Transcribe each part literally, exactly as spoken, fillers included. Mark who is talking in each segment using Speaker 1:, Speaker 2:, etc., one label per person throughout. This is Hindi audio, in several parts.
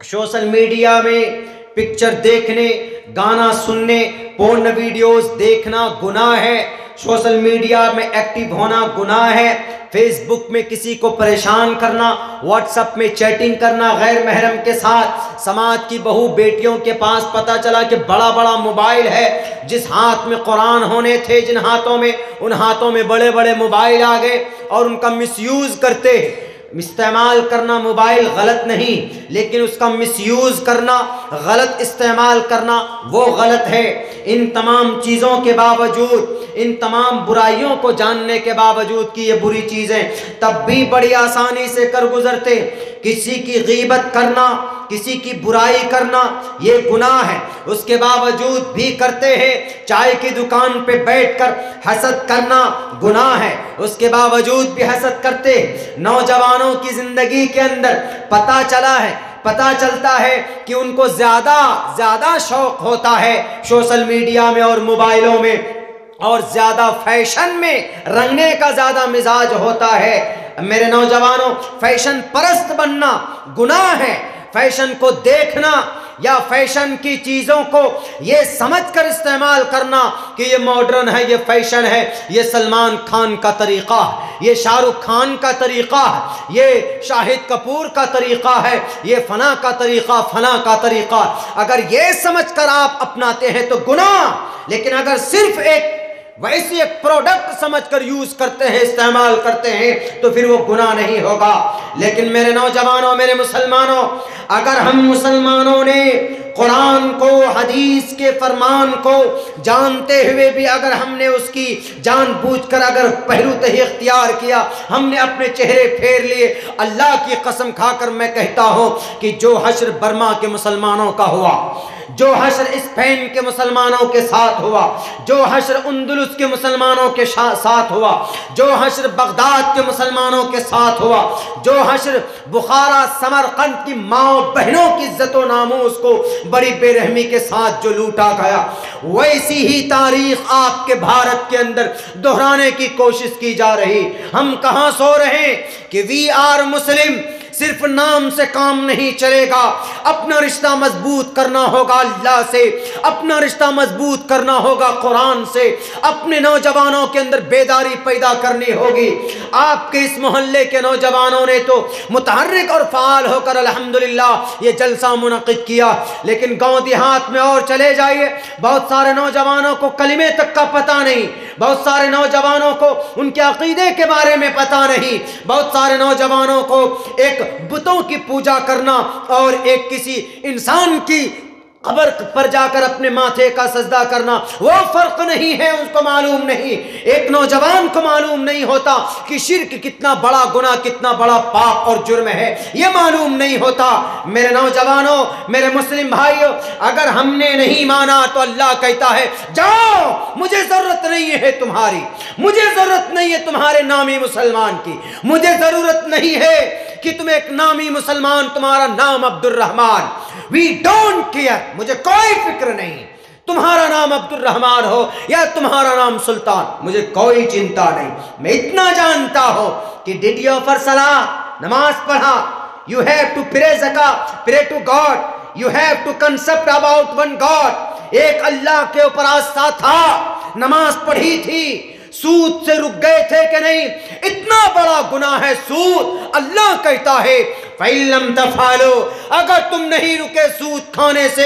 Speaker 1: सोशल मीडिया में पिक्चर देखने, गाना सुनने, पोर्न वीडियोस देखना गुनाह है। सोशल मीडिया में एक्टिव होना गुनाह है। फेसबुक में किसी को परेशान करना, व्हाट्सएप में चैटिंग करना गैर महरम के साथ। समाज की बहू बेटियों के पास पता चला कि बड़ा बड़ा मोबाइल है, जिस हाथ में कुरान होने थे, जिन हाथों में, उन हाथों में बड़े बड़े मोबाइल आ गए और उनका मिसयूज़ करते हैं। इस्तेमाल करना मोबाइल गलत नहीं, लेकिन उसका मिसयूज़ करना, गलत इस्तेमाल करना वो गलत है। इन तमाम चीज़ों के बावजूद, इन तमाम बुराइयों को जानने के बावजूद कि ये बुरी चीज़ें, तब भी बड़ी आसानी से कर गुजरते। किसी की गीबत करना, किसी की बुराई करना ये गुनाह है, उसके बावजूद भी करते हैं। चाय की दुकान पे बैठकर हसद करना गुनाह है, उसके बावजूद भी हसद करते हैं। नौजवानों की ज़िंदगी के अंदर पता चला है, पता चलता है कि उनको ज़्यादा ज़्यादा शौक़ होता है सोशल मीडिया में और मोबाइलों में, और ज़्यादा फैशन में रंगने का ज़्यादा मिजाज होता है। मेरे नौजवानों, फैशन परस्त बनना गुनाह है। फैशन को देखना या फैशन की चीज़ों को ये समझकर इस्तेमाल करना कि ये मॉडर्न है, ये फैशन है, ये सलमान खान का तरीक़ा है, ये शाहरुख खान का तरीक़ा है, ये शाहिद कपूर का तरीक़ा है, ये फना का तरीक़ा, फना का तरीक़ा। अगर ये समझकर आप अपनाते हैं तो गुनाह, लेकिन अगर सिर्फ एक वैसी एक प्रोडक्ट समझकर यूज करते हैं, इस्तेमाल करते हैं, तो फिर वो गुनाह नहीं होगा। लेकिन मेरे नौजवानों, मेरे मुसलमानों, अगर हम मुसलमानों ने कुरान को, हदीस के फरमान को जानते हुए भी अगर हमने उसकी जानबूझकर अगर पहलू तही इख्तियार किया, हमने अपने चेहरे फेर लिए, अल्लाह की कसम खाकर मैं कहता हूँ कि जो हश्र बर्मा के मुसलमानों का हुआ, जो हश्र स्पेन के मुसलमानों के साथ हुआ, जो हश्र अंदलुस के मुसलमानों के साथ हुआ, जो हश्र बगदाद के मुसलमानों के साथ हुआ, जो हश्र बुखारा समरकंद की माओ बहनों की इज्जत व नामूस को बड़ी बेरहमी के साथ जो लूटा गया, वैसी ही तारीख आपके भारत के अंदर दोहराने की कोशिश की जा रही। हम कहाँ सो रहे हैं कि वी आर मुस्लिम। सिर्फ नाम से काम नहीं चलेगा, अपना रिश्ता मजबूत करना होगा अल्लाह से, अपना रिश्ता मजबूत करना होगा कुरान से, अपने नौजवानों के अंदर बेदारी पैदा करनी होगी। आपके इस मोहल्ले के नौजवानों ने तो मुतहर्रिक और फ़ाल होकर अल्हम्दुलिल्लाह ये जलसा मुनक़िद किया, लेकिन गांव देहात में और चले जाइए, बहुत सारे नौजवानों को कलिमे तक का पता नहीं, बहुत सारे नौजवानों को उनके अक़ीदे के बारे में पता नहीं, बहुत सारे नौजवानों को एक बुतों की पूजा करना और एक किसी इंसान की कब्र पर जाकर अपने माथे का सजदा करना, वो फर्क नहीं है, उसको मालूम नहीं। एक नौजवान को मालूम नहीं होता कि शिर्क कितना बड़ा गुनाह, कितना बड़ा पाप और जुर्म है, ये मालूम नहीं होता। मेरे नौजवानों, मेरे मुस्लिम भाइयों, अगर हमने नहीं माना तो अल्लाह कहता है जाओ, मुझे जरूरत नहीं है तुम्हारी, मुझे जरूरत नहीं है तुम्हारे नामी मुसलमान की, मुझे जरूरत नहीं है कि तुम एक नामी मुसलमान, तुम्हारा नाम Abdul Rahman, we don't care, मुझे कोई फिक्र नहीं तुम्हारा नाम अब्दुल रहमान हो या तुम्हारा नाम सुल्तान, मुझे कोई चिंता नहीं। मैं इतना जानता हूं कि डिड यू ऑफर सलाह, नमाज पढ़ा, यू हैव टू प्रे ज़का, pray to God, you have to concept about one God, एक अल्लाह के ऊपर आस्था था, नमाज पढ़ी थी, सूद से रुक गए थे कि नहीं? इतना बड़ा गुनाह है सूद। अल्लाह कहता है फ़इल्लम तफ़अलू, अगर तुम नहीं रुके सूद खाने से,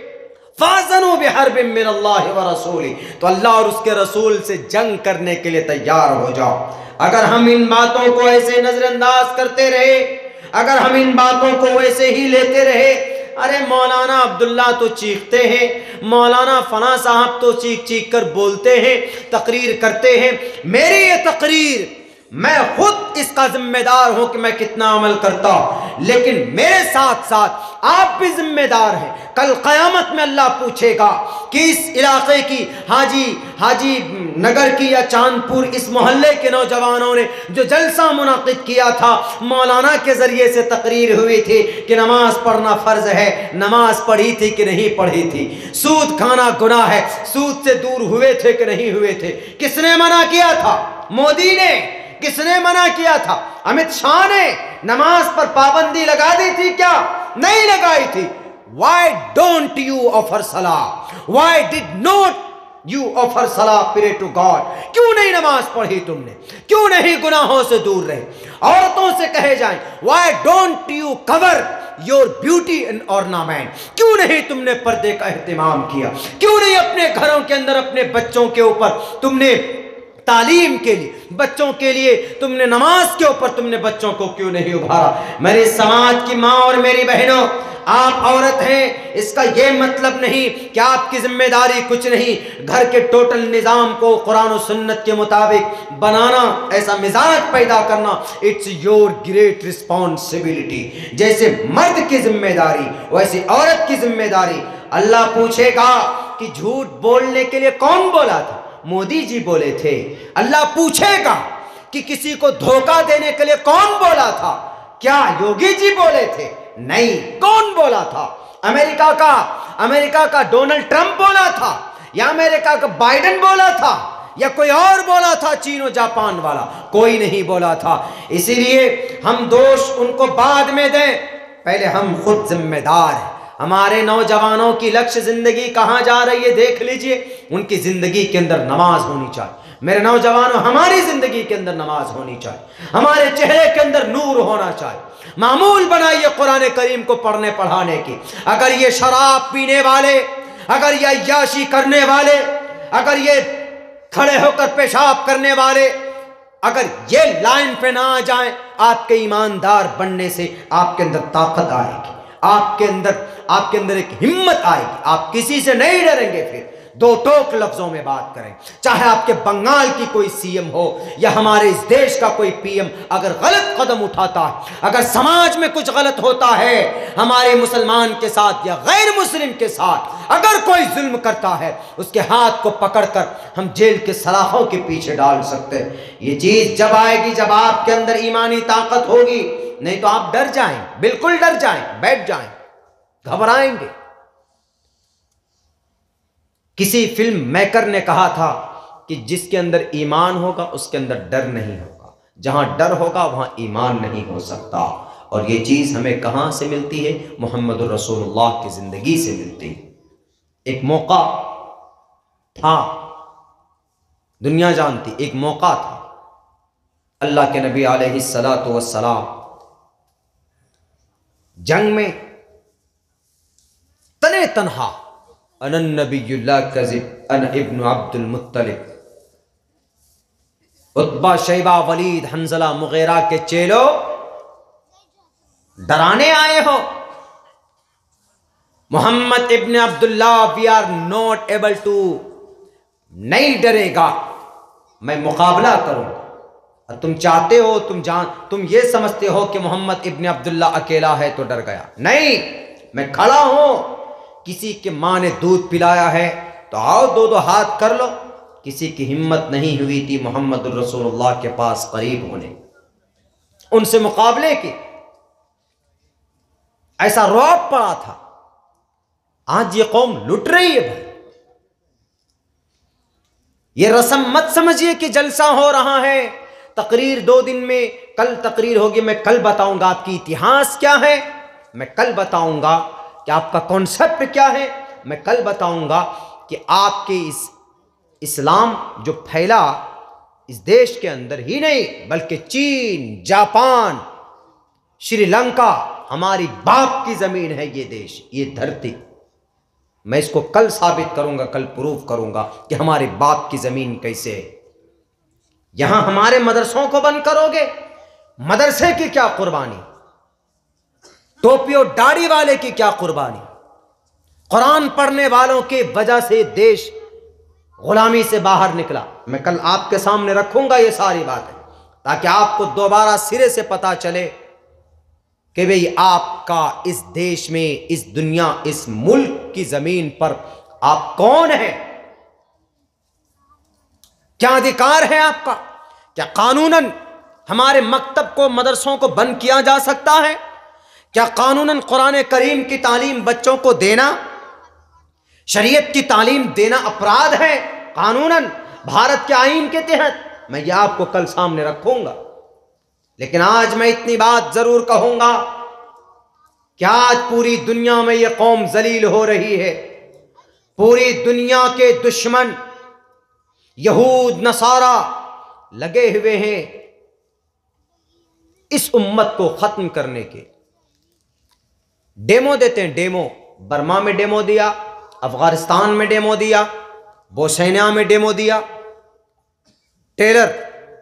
Speaker 1: फ़ाज़नू बिहर्बिम मिनल्लाहि व रसूली, तो अल्लाह और उसके रसूल से जंग करने के लिए तैयार हो जाओ। अगर हम इन बातों को ऐसे नजरअंदाज करते रहे, अगर हम इन बातों को वैसे ही लेते रहे, अरे मौलाना अब्दुल्ला तो चीखते हैं, मौलाना फना साहब तो चीख चीख कर बोलते हैं, तकरीर करते हैं, मेरी ये तकरीर मैं खुद इसका जिम्मेदार हूं कि मैं कितना अमल करता हूं, लेकिन मेरे साथ साथ आप भी जिम्मेदार हैं। कल क़यामत में अल्लाह पूछेगा कि इस इलाके की हाजी हाजी नगर की या चांदपुर इस मोहल्ले के नौजवानों ने जो जलसा मुनाकिद किया था, मौलाना के ज़रिए से तकरीर हुई थी कि नमाज पढ़ना फ़र्ज़ है, नमाज पढ़ी थी कि नहीं पढ़ी थी, सूद खाना गुनाह है, सूद से दूर हुए थे कि नहीं हुए थे, किसने मना किया था? मोदी ने। किसने मना किया था? अमित शाह ने। नमाज पर पाबंदी लगा दी थी क्या? नहीं लगाई थी। Why don't you offer salah? Why did not you offer salah pray to God? क्यों नहीं नमाज पढ़ी तुमने? क्यों नहीं गुनाहों से दूर रहे? औरतों से कहे जाएं, Why don't you cover your beauty and ornament? क्यों नहीं तुमने पर्दे का एहतिमाम किया? क्यों नहीं अपने घरों के अंदर अपने बच्चों के ऊपर तुमने तालीम के लिए, बच्चों के लिए तुमने नमाज के ऊपर तुमने बच्चों को क्यों नहीं उभारा? मेरे समाज की माँ और मेरी बहनों, आप औरत हैं, इसका यह मतलब नहीं कि आपकी जिम्मेदारी कुछ नहीं। घर के टोटल निज़ाम को कुरान और सुन्नत के मुताबिक बनाना, ऐसा मिजाज पैदा करना, इट्स योर ग्रेट रिस्पॉन्सिबिलिटी। जैसे मर्द की जिम्मेदारी वैसे औरत की जिम्मेदारी। अल्लाह पूछेगा कि झूठ बोलने के लिए कौन बोला था? मोदी जी बोले थे। अल्लाह पूछेगा कि किसी को धोखा देने के लिए कौन बोला था? क्या योगी जी बोले थे? नहीं। कौन बोला था? अमेरिका का अमेरिका का डोनाल्ड ट्रंप बोला था, या अमेरिका का बाइडेन बोला था, या कोई और बोला था? चीन और जापान वाला कोई नहीं बोला था। इसीलिए हम दोष उनको बाद में दें, पहले हम खुद जिम्मेदार हैं। हमारे नौजवानों की लक्ष्य जिंदगी कहां जा रही है देख लीजिए। उनकी जिंदगी के अंदर नमाज होनी चाहिए। मेरे नौजवानों, हमारी जिंदगी के अंदर नमाज होनी चाहिए, हमारे चेहरे के अंदर नूर होना चाहिए। मामूल बनाइए कुरान करीम को पढ़ने पढ़ाने की। अगर ये शराब पीने वाले, अगर ये अय्याशी करने वाले, अगर ये खड़े होकर पेशाब करने वाले, अगर ये लाइन पे ना आ जाएं, आपके ईमानदार बनने से आपके अंदर ताकत आएगी, आपके अंदर आपके अंदर एक हिम्मत आएगी। आप किसी से नहीं डरेंगे। फिर दो टोक लफ्जों में बात करें, चाहे आपके बंगाल की कोई सीएम हो या हमारे इस देश का कोई पीएम, अगर गलत कदम उठाता है, अगर समाज में कुछ गलत होता है हमारे मुसलमान के साथ या गैर मुस्लिम के साथ, अगर कोई जुल्म करता है, उसके हाथ को पकड़कर हम जेल के सलाखों के पीछे डाल सकते हैं। ये चीज जब आएगी जब आपके अंदर ईमानी ताकत होगी, नहीं तो आप डर जाएं, बिल्कुल डर जाएं, बैठ जाएं, घबराएंगे। किसी फिल्म मेकर ने कहा था कि जिसके अंदर ईमान होगा उसके अंदर डर नहीं होगा, जहां डर होगा वहां ईमान नहीं हो सकता। और ये चीज हमें कहां से मिलती है? मोहम्मद रसूलुल्लाह की जिंदगी से मिलती है। एक मौका था, दुनिया जानती, एक मौका था, अल्लाह के नबी अलैहिस्सलातु वस्सलाम जंग में तने तन्हा, अनन नबीयुल्लाह कज़िब अन इब्न अब्दुल मुत्तलिब, उत्बा शैबा वलीद हंजला मुगैरा के चेलो डराने आए हो। Mohammed ibn Abdullah, we are not able to, नहीं डरेगा, मैं मुकाबला करूंगा। और तुम चाहते हो, तुम जान तुम ये समझते हो कि मोहम्मद इब्न अब्दुल्ला अकेला है तो डर गया। नहीं, मैं खड़ा हूं। किसी के माँ ने दूध पिलाया है तो आओ दो दो हाथ कर लो। किसी की हिम्मत नहीं हुई थी मोहम्मद रसूलुल्लाह के पास करीब होने, उनसे मुकाबले की। ऐसा रौब पड़ा था। आज ये कौम लुट रही है भाई। ये रस्म मत समझिए कि जलसा हो रहा है, तकरीर दो दिन में, कल तकरीर होगी, मैं कल बताऊंगा आपकी इतिहास क्या है, मैं कल बताऊंगा कि आपका कॉन्सेप्ट क्या है, मैं कल बताऊंगा कि आपके इस इस्लाम जो फैला इस देश के अंदर ही नहीं बल्कि चीन, जापान, श्रीलंका, हमारी बाप की जमीन है ये देश, ये धरती। मैं इसको कल साबित करूंगा, कल प्रूफ करूंगा कि हमारे बाप की जमीन कैसे है। यहां हमारे मदरसों को बंद करोगे, मदरसे की क्या कुर्बानी, टोपी और दाढ़ी वाले की क्या कुर्बानी, कुरान पढ़ने वालों के वजह से देश गुलामी से बाहर निकला। मैं कल आपके सामने रखूंगा ये सारी बातें ताकि आपको दोबारा सिरे से पता चले कि भाई आपका इस देश में, इस दुनिया, इस मुल्क की जमीन पर आप कौन हैं, क्या अधिकार है आपका। क्या कानूनन हमारे मकतब को, मदरसों को बंद किया जा सकता है? क्या कानूनन कुरान करीम की तालीम बच्चों को देना, शरीयत की तालीम देना अपराध है कानूनन भारत के आईन के तहत? मैं यह आपको कल सामने रखूंगा। लेकिन आज मैं इतनी बात जरूर कहूंगा क्या आज पूरी दुनिया में यह कौम जलील हो रही है। पूरी दुनिया के दुश्मन यहूद नसारा लगे हुए हैं इस उम्मत को खत्म करने के। डेमो देते हैं, डेमो। बर्मा में डेमो दिया, अफगानिस्तान में डेमो दिया, बोस्निया में डेमो दिया। टेरर,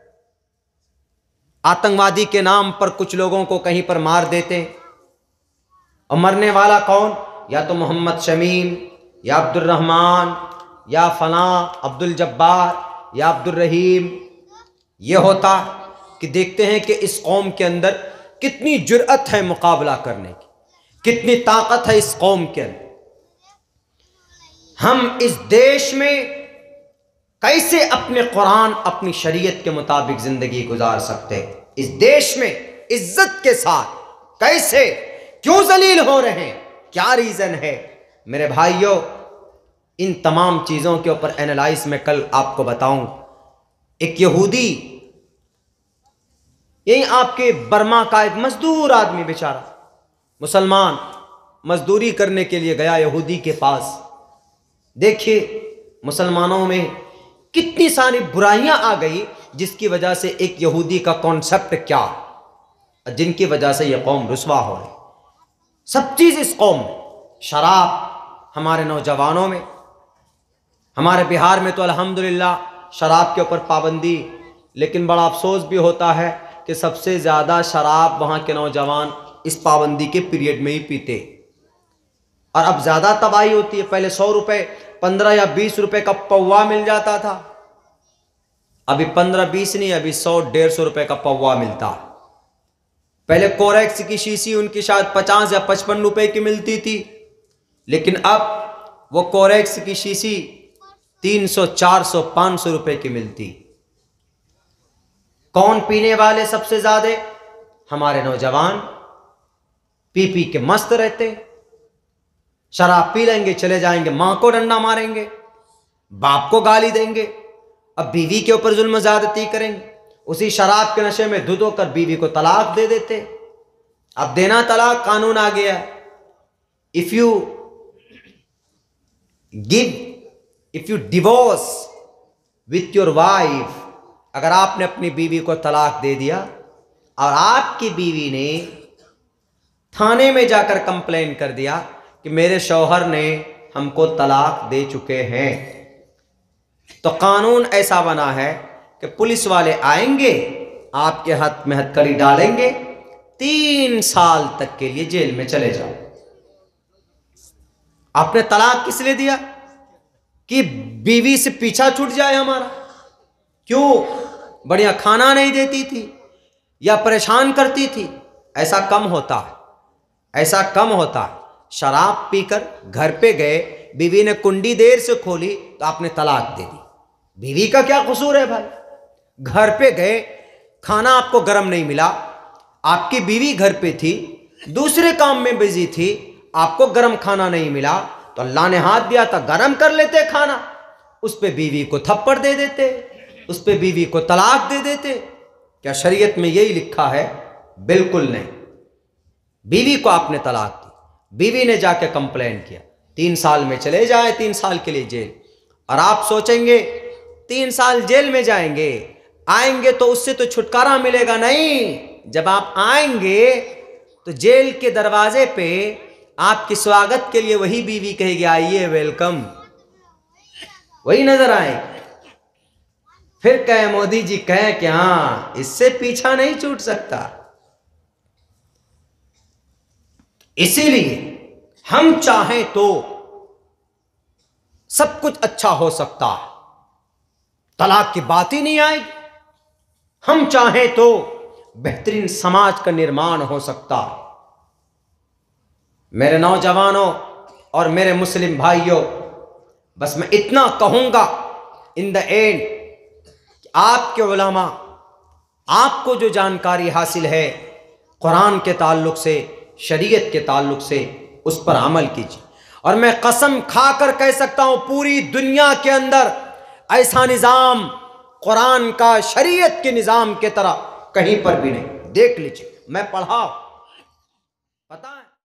Speaker 1: आतंकवादी के नाम पर कुछ लोगों को कहीं पर मार देते हैं और मरने वाला कौन? या तो मोहम्मद शमीम, या अब्दुल रहमान, या फला अब्दुल जब्बार, या अब्दुल रहीम। ये होता कि देखते हैं कि इस कौम के अंदर कितनी जुर्अत है मुकाबला करने की, कितनी ताकत है इस कौम के अंदर। हम इस देश में कैसे अपने कुरान, अपनी शरीयत के मुताबिक जिंदगी गुजार सकते हैं? इस देश में इज्जत के साथ कैसे, क्यों जलील हो रहे हैं? क्या रीजन है? मेरे भाइयों, इन तमाम चीजों के ऊपर एनालाइज में कल आपको बताऊं। एक यहूदी, यही आपके बर्मा का एक मजदूर आदमी, बेचारा मुसलमान, मजदूरी करने के लिए गया यहूदी के पास। देखिए मुसलमानों में कितनी सारी बुराइयां आ गई, जिसकी वजह से एक यहूदी का कॉन्सेप्ट क्या, जिनकी वजह से यह कौम रुसवा हो रही। सब चीज इस कौम में, शराब हमारे नौजवानों में, हमारे बिहार में तो अल्हम्दुलिल्लाह शराब के ऊपर पाबंदी, लेकिन बड़ा अफसोस भी होता है कि सबसे ज़्यादा शराब वहाँ के नौजवान इस पाबंदी के पीरियड में ही पीते। और अब ज़्यादा तबाही होती है। पहले सौ रुपये पंद्रह या बीस रुपए का पौवा मिल जाता था, अभी पंद्रह बीस नहीं, अभी सौ डेढ़ सौ रुपए का पौवा मिलता है। पहले कोरेक्स की शीशी उनकी शायद पचास या पचपन रुपए की मिलती थी, लेकिन अब वो कोरेक्स की शीशी तीन सौ चार सौ पाँच सौ रुपए की मिलती। कौन पीने वाले सबसे ज्यादा? हमारे नौजवान पी पी के मस्त रहते, शराब पी लेंगे, चले जाएंगे, मां को डंडा मारेंगे, बाप को गाली देंगे, अब बीवी के ऊपर जुल्म ज्यादती करेंगे, उसी शराब के नशे में धुत होकर बीवी को तलाक दे देते। अब देना तलाक कानून आ गया। If you give if you divorce with your wife, अगर आपने अपनी बीवी को तलाक दे दिया और आपकी बीवी ने थाने में जाकर कंप्लेन कर दिया कि मेरे शौहर ने हमको तलाक दे चुके हैं, तो कानून ऐसा बना है कि पुलिस वाले आएंगे, आपके हाथ में हथकड़ी डालेंगे, तीन साल तक के लिए जेल में चले जाओ। आपने तलाक किस लिए दिया? कि बीवी से पीछा छूट जाए हमारा। क्यों? बढ़िया खाना नहीं देती थी या परेशान करती थी? ऐसा कम होता है, ऐसा कम होता है। शराब पीकर घर पे गए, बीवी ने कुंडी देर से खोली तो आपने तलाक दे दी। बीवी का क्या कसूर है भाई? घर पे गए, खाना आपको गर्म नहीं मिला, आपकी बीवी घर पे थी, दूसरे काम में बिजी थी, आपको गर्म खाना नहीं मिला, तो अल्लाह ने हाथ दिया था गर्म कर लेते खाना, उस पे बीवी को थप्पड़ दे देते, उस पे बीवी को तलाक दे देते। क्या शरीयत में यही लिखा है? बिल्कुल नहीं। बीवी को आपने तलाक दी, बीवी ने जाके कंप्लेन किया, तीन साल में चले जाए, तीन साल के लिए जेल। और आप सोचेंगे तीन साल जेल में जाएंगे, आएंगे तो उससे तो छुटकारा मिलेगा। नहीं, जब आप आएंगे तो जेल के दरवाजे पे आपके स्वागत के लिए वही बीवी कहेगी आइए वेलकम, वही नजर आए। फिर कहे मोदी जी कहे कि हाँ इससे पीछा नहीं छूट सकता। इसीलिए हम चाहें तो सब कुछ अच्छा हो सकता है, तलाक की बात ही नहीं आएगी। हम चाहें तो बेहतरीन समाज का निर्माण हो सकता है। मेरे नौजवानों और मेरे मुस्लिम भाइयों, बस मैं इतना कहूंगा इन द एंड, आपके उलमा, आपको जो जानकारी हासिल है कुरान के ताल्लुक से, शरीयत के ताल्लुक से, उस पर अमल कीजिए। और मैं कसम खाकर कह सकता हूं पूरी दुनिया के अंदर ऐसा निज़ाम कुरान का, शरीयत के निज़ाम के तरह कहीं पर भी नहीं। देख लीजिए, मैं पढ़ा, पता